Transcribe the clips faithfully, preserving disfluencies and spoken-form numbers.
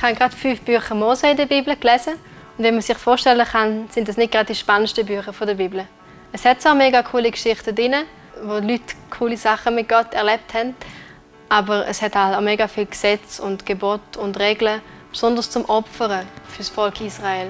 habe gerade fünf Bücher Mose in der Bibel gelesen. Und wenn man sich vorstellen kann, sind das nicht gerade die spannendsten Bücher der Bibel. Es hat zwar mega coole Geschichten drin, wo Leute coole Sachen mit Gott erlebt haben, aber es hat auch mega viele Gesetze und Gebote und Regeln, besonders zum Opfern für das Volk Israel.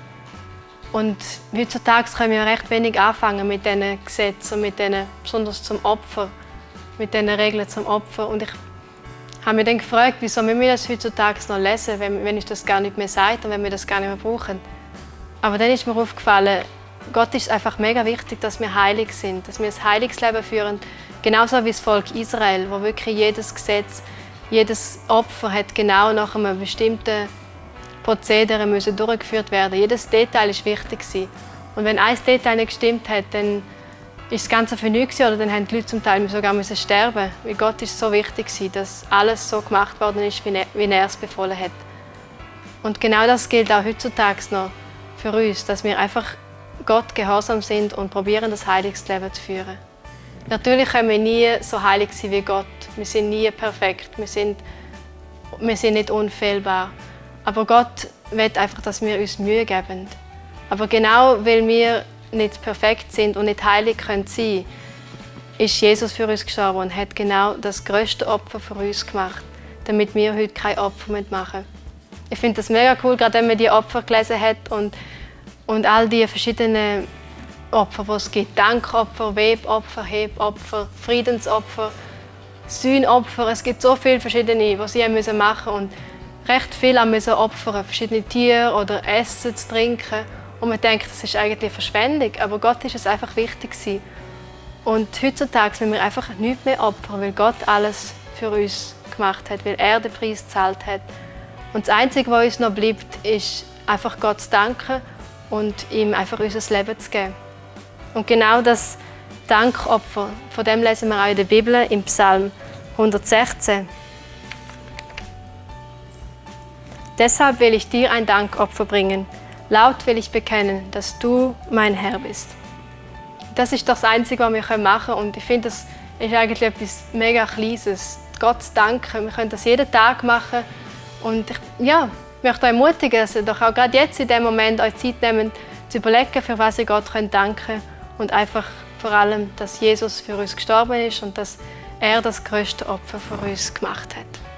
Und heutzutage können wir recht wenig anfangen mit diesen Gesetzen, mit denen, besonders zum Opfer, mit diesen Regeln zum Opfer. Und ich habe mich dann gefragt, wieso müssen wir das heutzutage noch lesen, wenn, wenn uns das gar nicht mehr sagt und wenn wir das gar nicht mehr brauchen. Aber dann ist mir aufgefallen, Gott ist einfach mega wichtig, dass wir heilig sind, dass wir ein heiliges Leben führen, genauso wie das Volk Israel, wo wirklich jedes Gesetz, jedes Opfer hat genau nach einem bestimmten Prozedere müssen durchgeführt werden. Jedes Detail ist wichtig gewesen. Und wenn ein Detail nicht gestimmt hat, dann ist das Ganze für nichts oder dann haben die Leute zum Teil sogar müssen sterben. Weil Gott ist so wichtig gewesen, dass alles so gemacht worden ist, wie er, wie er es befohlen hat. Und genau das gilt auch heutzutage noch für uns, dass wir einfach Gott gehorsam sind und probieren, das heiligste Leben zu führen. Natürlich können wir nie so heilig sein wie Gott. Wir sind nie perfekt. Wir sind, wir sind nicht unfehlbar. Aber Gott will einfach, dass wir uns Mühe geben. Aber genau weil wir nicht perfekt sind und nicht heilig können sein, ist Jesus für uns gestorben und hat genau das grösste Opfer für uns gemacht, damit wir heute kein Opfer machen müssen. Ich finde das mega cool, gerade wenn man die Opfer gelesen hat und, und all die verschiedenen Opfer, die es gibt. Dankopfer, Webopfer, Hebopfer, Friedensopfer, Sühnopfer. Es gibt so viele verschiedene, die sie machen müssen und recht viel an müssen opfern, verschiedene Tiere oder Essen zu trinken. Und man denkt, das ist eigentlich eine Verschwendung, aber Gott ist es einfach wichtig gewesen. Und heutzutage müssen wir einfach nichts mehr opfern, weil Gott alles für uns gemacht hat, weil er den Preis gezahlt hat. Und das Einzige, was uns noch bleibt, ist einfach Gott zu danken und ihm einfach unser Leben zu geben. Und genau das Dankopfer, von dem lesen wir auch in der Bibel, im Psalm hundertsechzehn. Deshalb will ich dir ein Dankopfer bringen. Laut will ich bekennen, dass du mein Herr bist. Das ist das Einzige, was wir machen können. Und ich finde, das ist eigentlich etwas mega Kleines. Gott zu danken. Wir können das jeden Tag machen. Und ich ja, möchte euch ermutigen, dass ihr doch auch gerade jetzt in diesem Moment euch Zeit nehmt, zu überlegen, für was ihr Gott danken könnt. Und einfach vor allem, dass Jesus für uns gestorben ist und dass er das größte Opfer für uns gemacht hat.